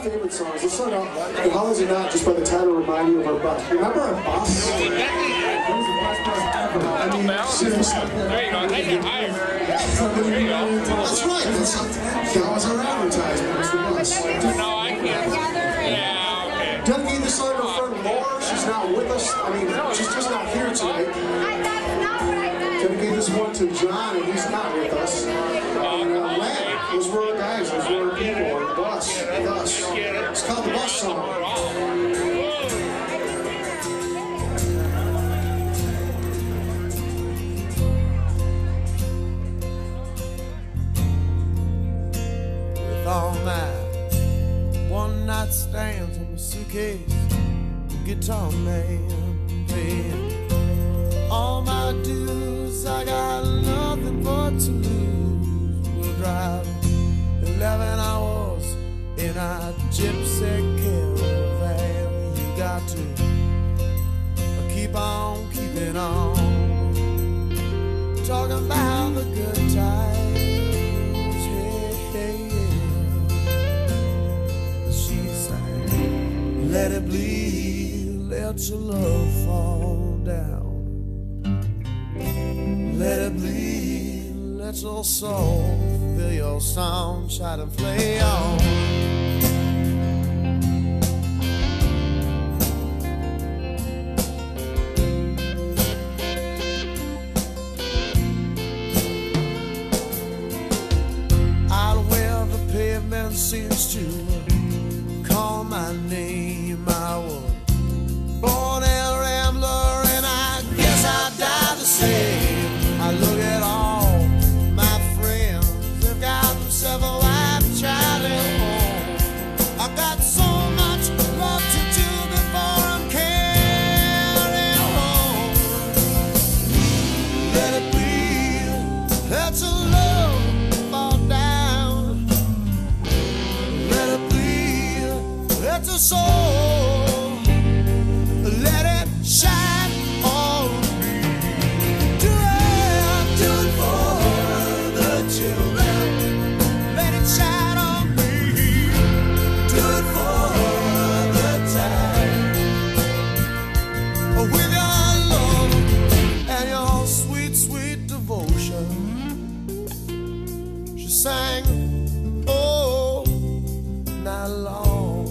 favorite songs. Let's start off, and how is it not, just by the title, remind you of our bus. Remember our bus? That was the best bus ever. I mean, seriously. There you go. There you go. That's right. That was our advertisement. It was the bus. No, I can't. Yeah, okay. Dedicate this song to our friend Laura. She's not with us. I mean, she's just not here tonight. Dedicate this one to John, and he's not with us. And Matt, those were our guys, those were our people, our bus, with us. It's called the Bus Song. With all my one-night stands in my suitcase, the guitar man playing all my dues, I got nothing but to lose. We'll drive 11 hours in a gypsy caravan. You got to keep on keeping on, talking about the good times. Hey, yeah. She sang, let it bleed, let your love fall down. Let it bleed, let your soul feel your sound, try to play on. Out where the pavement seems to call my name, I was born a rambler, and I guess I died the same. I look at all my friends, they've got themselves a wife, child at home. I got so much love to do before I'm carrying home. Let it breathe, let your love fall down. Let it breathe, let your soul, let it shine on me. Do it for the children, let it shine on me. Do it for the time, with your love and your sweet, sweet devotion. She sang, oh, not long.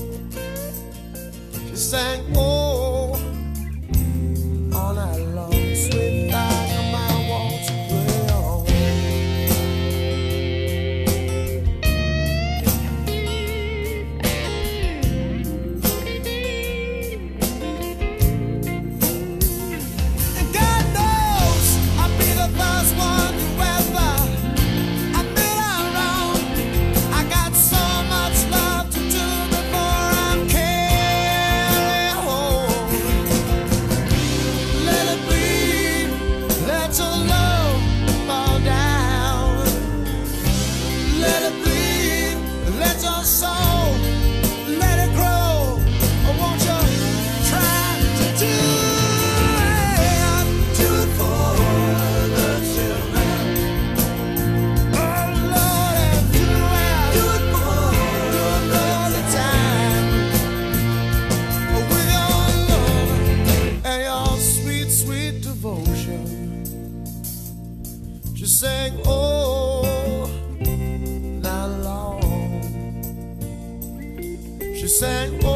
She sang, oh, all night long. Sweet like a mile won't you play on. And God knows I'll be the first one to ever admit I'm wrong. I got so much love to do before I'm carrying home. Let it bleed, let your love fall down. Let it bleed, let your soul, let it grow. Won't you try to do it? Do it for the children. Oh Lord, and do it for the time. With your love and your sweet, sweet devotion. She sang, oh, not long. She sang, oh,